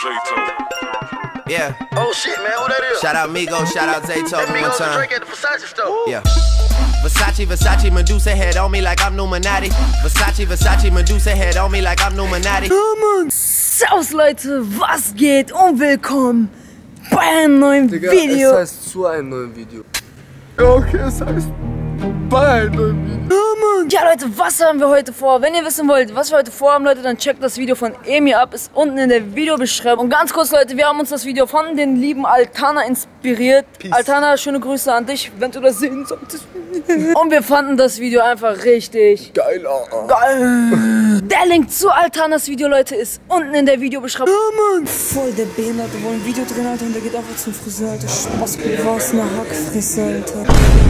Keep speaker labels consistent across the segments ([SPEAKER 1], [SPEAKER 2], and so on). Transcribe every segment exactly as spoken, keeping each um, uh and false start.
[SPEAKER 1] Yeah.
[SPEAKER 2] Oh shit, man, who that is?
[SPEAKER 1] Shout out Migos, shout out Zaytoven
[SPEAKER 2] That
[SPEAKER 1] one
[SPEAKER 2] Migos and
[SPEAKER 1] time.
[SPEAKER 2] Drake at the Versace store.
[SPEAKER 1] Yeah. Versace, Versace, Medusa head on me like I'm Numinati. Versace, Versace, Medusa head on me like I'm Numinati.
[SPEAKER 3] Servus Leute, was geht und willkommen bei einem neuen
[SPEAKER 4] Digga,
[SPEAKER 3] Video.
[SPEAKER 4] Es heißt zu einem neuen Video. Ja, okay, es heißt bei einem neuen Video.
[SPEAKER 3] Ja Leute, was haben wir heute vor? Wenn ihr wissen wollt, was wir heute vorhaben, Leute, dann checkt das Video von Emir ab, ist unten in der Videobeschreibung. Und ganz kurz Leute, wir haben uns das Video von den lieben Altana inspiriert.
[SPEAKER 4] Peace.
[SPEAKER 3] Altana, schöne Grüße an dich, wenn du das sehen solltest. Und wir fanden das Video einfach richtig
[SPEAKER 4] Geil, ah.
[SPEAKER 3] geil. Der Link zu Altanas Video, Leute, ist unten in der Videobeschreibung. Ja, Mann. Voll der Behinderte, wo ein Video drin, Alter, und der geht einfach zum Friseur, Alter. Spaß, was eine Hackfresse, Alter.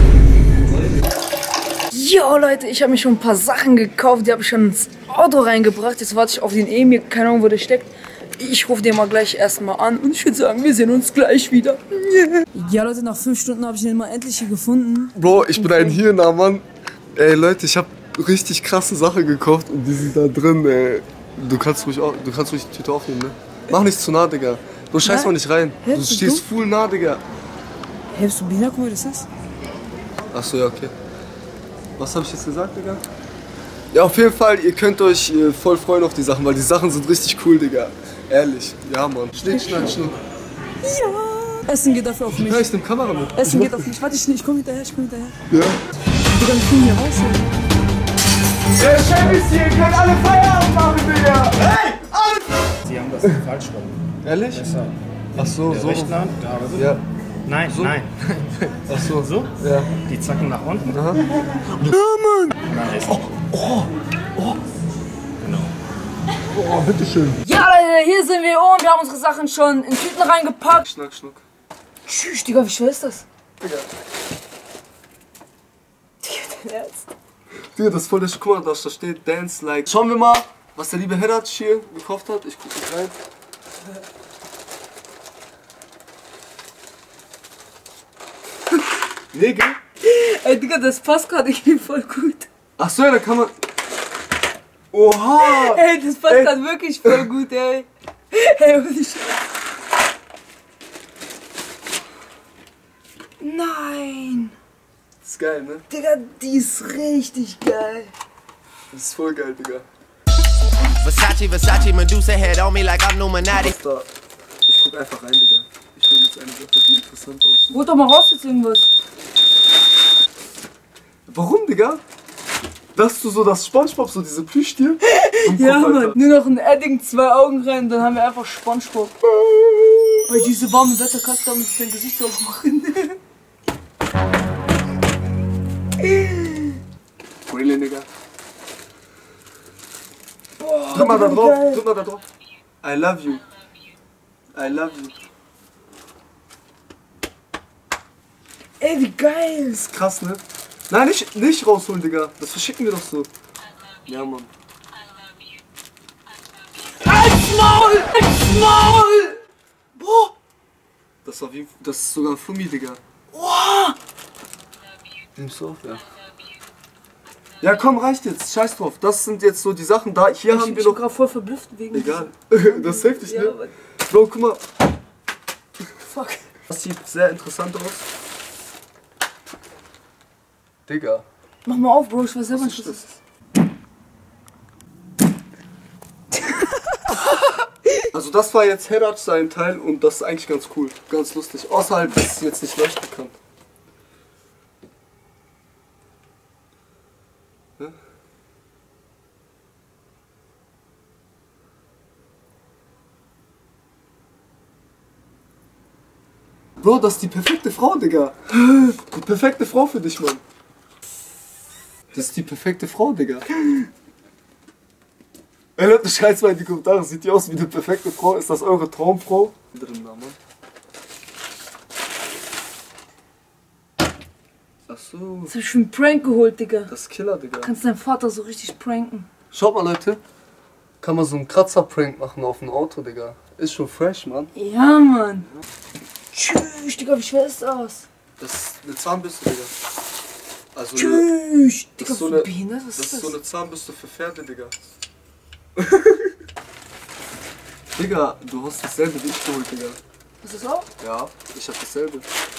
[SPEAKER 3] Jo Leute, ich habe mir schon ein paar Sachen gekauft, die habe ich schon ins Auto reingebracht. Jetzt warte ich auf den Emir, keine Ahnung wo der steckt. Ich rufe den mal gleich erstmal an und ich würde sagen, wir sehen uns gleich wieder. Ja Leute, nach fünf Stunden habe ich den mal endlich hier gefunden.
[SPEAKER 4] Bro, ich bin ein Hirner, Mann. Ey Leute, ich habe richtig krasse Sachen gekauft und die sind da drin, ey. Du kannst ruhig, du kannst ruhig die Tüte aufnehmen, ne? Mach nicht zu nah, Digga. Du scheiß mal nicht rein.
[SPEAKER 3] Hä,
[SPEAKER 4] Du
[SPEAKER 3] bist
[SPEAKER 4] stehst
[SPEAKER 3] du?
[SPEAKER 4] full nah, Digga.
[SPEAKER 3] Hey, bist du Bina? Guck mal, was ist das?
[SPEAKER 4] Achso, ja, okay. Was habe ich jetzt gesagt, Digga? Ja, auf jeden Fall, ihr könnt euch äh, voll freuen auf die Sachen, weil die Sachen sind richtig cool, Digga. Ehrlich. Ja, Mann. Schnitt, schnack, schnuck.
[SPEAKER 3] Ja. Essen geht dafür auf mich.
[SPEAKER 4] Ja, ich nehm Kamera mit.
[SPEAKER 3] Essen geht auf mich. Warte, ich, ich komm hinterher, ich komm hinterher.
[SPEAKER 4] Ja.
[SPEAKER 3] Digga, wir können hier raus.
[SPEAKER 4] Der Chef ist hier, ihr könnt alle Feierabend machen, Digga! Hey! Alle!
[SPEAKER 5] Sie haben das falsch rum.
[SPEAKER 4] Ehrlich?
[SPEAKER 5] Besser.
[SPEAKER 4] Ach so,
[SPEAKER 5] Der
[SPEAKER 4] so.
[SPEAKER 5] rechte Hand, da aber so.
[SPEAKER 4] Ja.
[SPEAKER 5] Nein,
[SPEAKER 4] So?
[SPEAKER 5] nein.
[SPEAKER 4] Ach so.
[SPEAKER 5] So?
[SPEAKER 4] Ja.
[SPEAKER 5] Die zacken nach unten.
[SPEAKER 4] Aha.
[SPEAKER 5] Und dann essen.
[SPEAKER 4] Oh, oh, oh.
[SPEAKER 5] Genau.
[SPEAKER 4] Oh, bitteschön.
[SPEAKER 3] Ja Leute, hier sind wir und wir haben unsere Sachen schon in Tüten reingepackt.
[SPEAKER 4] Schnack, schnuck.
[SPEAKER 3] Tschüss, Digga, wie schwer ist das?
[SPEAKER 4] Digga.
[SPEAKER 3] Digga, dein Ernst?
[SPEAKER 4] Digga, das ist voll der Sch- Guck mal, da steht Dance Like. Schauen wir mal, was der liebe Herat hier gekauft hat. Ich guck nicht rein. Nee, gell?
[SPEAKER 3] Ey, Digga, das passt gerade irgendwie voll gut.
[SPEAKER 4] Ach so, ja, da kann man. Oha!
[SPEAKER 3] Ey, das passt
[SPEAKER 4] Ey.
[SPEAKER 3] gerade wirklich voll gut, ey. Ey, was ich... Nein!
[SPEAKER 4] Das ist geil, ne?
[SPEAKER 3] Digga, die ist richtig geil.
[SPEAKER 4] Das ist voll geil, Digga.
[SPEAKER 1] Versace, Versace, Medusa head on me like I'm Numinati.
[SPEAKER 4] Da. Ich guck einfach rein, Digga. Ich will jetzt eine Sache, die interessant aussieht.
[SPEAKER 3] Hol doch mal raus jetzt irgendwas.
[SPEAKER 4] Warum, Digga? Dass du so das Spongebob, so diese Plüschtier?
[SPEAKER 3] Ja, Mann. Nur noch ein Edding, zwei Augen rein, dann haben wir einfach Spongebob. Weil diese warme Wetterkaste haben uns dein Gesicht aufmachen.
[SPEAKER 4] Brilliant, Digga.
[SPEAKER 3] Boah,
[SPEAKER 4] Drück mal da
[SPEAKER 3] Digga,
[SPEAKER 4] drauf,
[SPEAKER 3] geil.
[SPEAKER 4] drück mal da drauf. I love you. I love you.
[SPEAKER 3] Ey, wie geil.
[SPEAKER 4] Ist krass, ne? Nein, nicht, nicht rausholen, Digga. Das verschicken wir doch so. Ja, Mann.
[SPEAKER 3] Halt's Maul! Halt's Maul!
[SPEAKER 4] Boah! Das war wie. Das ist sogar Fummi, Digga.
[SPEAKER 3] Boah!
[SPEAKER 4] Nimmst du auf, ja. Ja, komm, reicht jetzt. Scheiß drauf. Das sind jetzt so die Sachen da. Hier
[SPEAKER 3] Ich
[SPEAKER 4] haben
[SPEAKER 3] bin
[SPEAKER 4] wir noch.
[SPEAKER 3] gerade voll verblüfft wegen...
[SPEAKER 4] Egal. Das hilft nicht,
[SPEAKER 3] Ja,
[SPEAKER 4] ne?
[SPEAKER 3] aber...
[SPEAKER 4] Bro, guck mal.
[SPEAKER 3] Fuck.
[SPEAKER 4] Das sieht sehr interessant aus. Digga.
[SPEAKER 3] Mach mal auf, Bro, ich weiß selber
[SPEAKER 4] Was
[SPEAKER 3] nicht,
[SPEAKER 4] ist
[SPEAKER 3] was das ist.
[SPEAKER 4] Also das war jetzt Herat sein Teil und das ist eigentlich ganz cool. Ganz lustig. Außer halt, dass es jetzt nicht leuchten kann. Ja? Bro, das ist die perfekte Frau, Digga. Die perfekte Frau für dich, Mann. Das ist die perfekte Frau, Digga. Ey Leute, schreit's mal in die Kommentare, sieht die aus wie eine perfekte Frau? Ist das eure Traumfrau? Drin da, Mann. Ach so,
[SPEAKER 3] Jetzt hab ich für einen Prank geholt, Digga.
[SPEAKER 4] das ist Killer, Digga.
[SPEAKER 3] Kannst deinen Vater so richtig pranken.
[SPEAKER 4] Schaut mal, Leute. Kann man so einen Kratzer-Prank machen auf ein Auto, Digga. Ist schon fresh, Mann.
[SPEAKER 3] Ja, Mann. Tschüss, Digga, wie schwer ist das?
[SPEAKER 4] Das ist eine Zahnbürste, Digga. Also eine,
[SPEAKER 3] Tschüss.
[SPEAKER 4] das
[SPEAKER 3] Digga,
[SPEAKER 4] ist so
[SPEAKER 3] wie
[SPEAKER 4] eine,
[SPEAKER 3] behindert, was
[SPEAKER 4] das
[SPEAKER 3] ist
[SPEAKER 4] ist
[SPEAKER 3] das?
[SPEAKER 4] so eine Zahnbürste für Pferde, Digga. Digga, du hast dasselbe wie ich geholt, Digga.
[SPEAKER 3] Ist das auch?
[SPEAKER 4] Ja, ich hab dasselbe.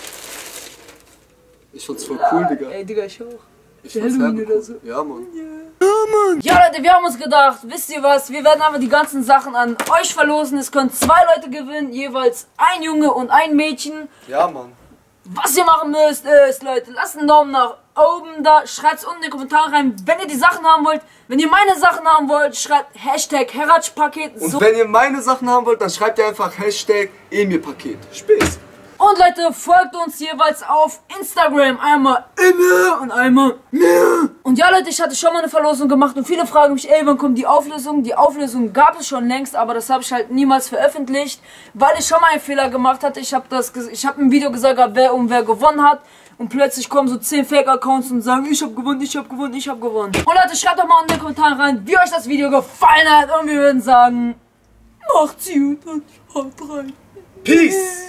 [SPEAKER 4] Ich fand's voll cool, Digga.
[SPEAKER 3] Ey, Digga, ich auch.
[SPEAKER 4] Ich
[SPEAKER 3] für
[SPEAKER 4] fand's
[SPEAKER 3] Halloween
[SPEAKER 4] herbe
[SPEAKER 3] oder
[SPEAKER 4] cool.
[SPEAKER 3] so.
[SPEAKER 4] Ja, Mann.
[SPEAKER 3] Ja, Leute, wir haben uns gedacht, wisst ihr was? Wir werden einfach die ganzen Sachen an euch verlosen. Es können zwei Leute gewinnen, jeweils ein Junge und ein Mädchen.
[SPEAKER 4] Ja, Mann.
[SPEAKER 3] Was ihr machen müsst ist, Leute, lasst einen Daumen nach oben da, schreibt es unten in die Kommentare rein, wenn ihr die Sachen haben wollt. Wenn ihr meine Sachen haben wollt, schreibt Hashtag Heratsch-Paket.
[SPEAKER 4] Und
[SPEAKER 3] So.
[SPEAKER 4] wenn ihr meine Sachen haben wollt, dann schreibt ihr einfach Hashtag Emir-Paket. Spitz.
[SPEAKER 3] Und Leute, folgt uns jeweils auf Instagram. Einmal Emir und einmal mir. Und ja, Leute, ich hatte schon mal eine Verlosung gemacht und viele fragen mich, ey, wann kommt die Auflösung? Die Auflösung gab es schon längst, aber das habe ich halt niemals veröffentlicht, weil ich schon mal einen Fehler gemacht hatte. Ich habe das, ich habe im Video gesagt, wer und wer gewonnen hat. Und plötzlich kommen so zehn Fake-Accounts und sagen, ich habe gewonnen, ich habe gewonnen, ich habe gewonnen. Und Leute, schreibt doch mal in den Kommentaren rein, wie euch das Video gefallen hat. Und wir würden sagen, macht's gut und haut rein.
[SPEAKER 4] Peace.